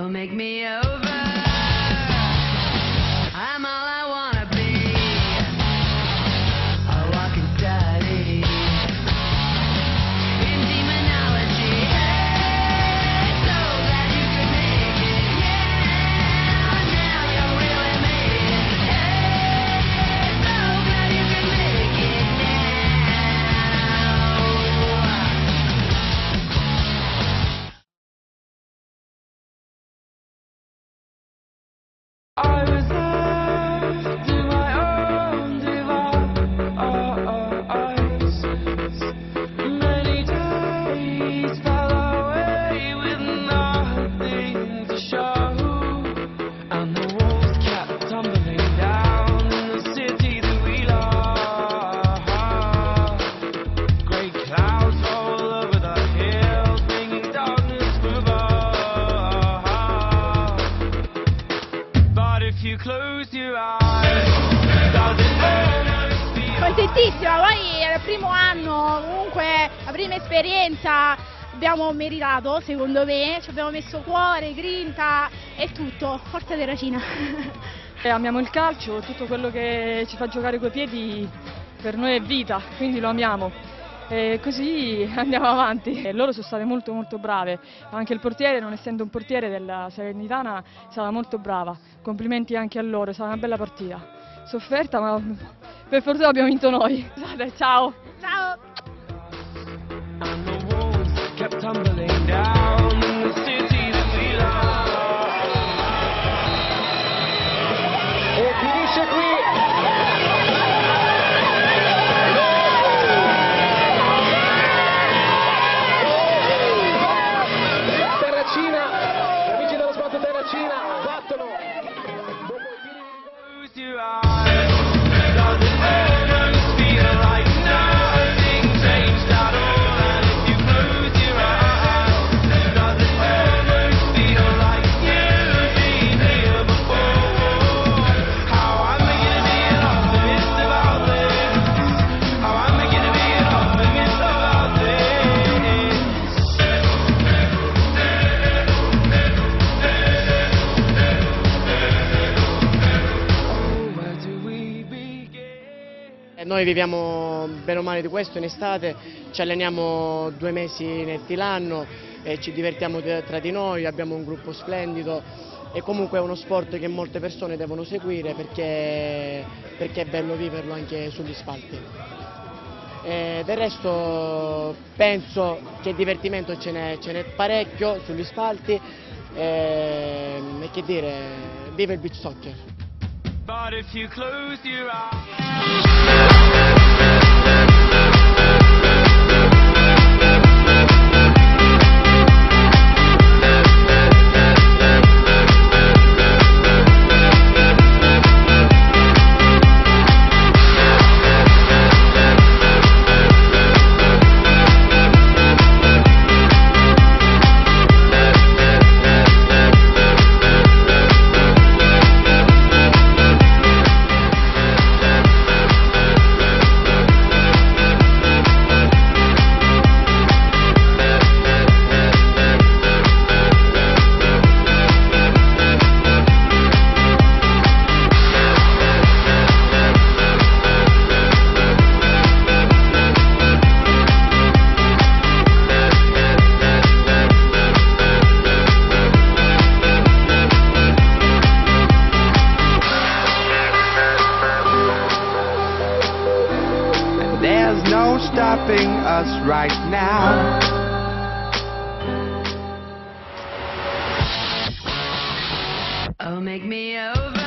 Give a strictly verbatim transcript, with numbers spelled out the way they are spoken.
Oh, make me over. I'm all I wanna be. A walking study in demonology. Hey, so glad you could make it. Yeah, now you really made it. Hey, so glad you could make it I was left to my own devices. Many days fell away with nothing to show, and the walls kept tumbling down in the city that we love. Grey clouds all over the hills, bringing darkness from above. But if you close your eyes, does it almost feel Contentissima, poi è il primo anno, comunque la prima esperienza, abbiamo meritato secondo me, ci abbiamo messo cuore, grinta e tutto, forza Terracina. E amiamo il calcio, tutto quello che ci fa giocare coi piedi per noi è vita, quindi lo amiamo. E così andiamo avanti. E loro sono state molto molto brave, anche il portiere, non essendo un portiere della Salernitana, è stata molto brava. Complimenti anche a loro, è stata una bella partita. Sofferta, ma per fortuna abbiamo vinto noi. Scusate, ciao! Ciao! and the walls kept tumbling down in the city that we love. E finisce qui. Terracina, gli amici dello sport Terracina battono. Close your eyes. Does it almost feel like nothing changed at all? And if you close your eyes, does it almost feel like you've been here before? How am I gonna be an optimist about this? How am I gonna be an optimist about this? Oh, where do we begin? Noi viviamo bene o male di questo in estate, ci alleniamo due mesi netti l'anno e ci divertiamo tra di noi, abbiamo un gruppo splendido e comunque è uno sport che molte persone devono seguire perché, perché è bello viverlo anche sugli spalti. E del resto penso che divertimento ce n'è, ce n'è parecchio sugli spalti e, e che dire, viva il beach soccer! But if you close your eyes. There's no stopping us right now. Oh, make me over.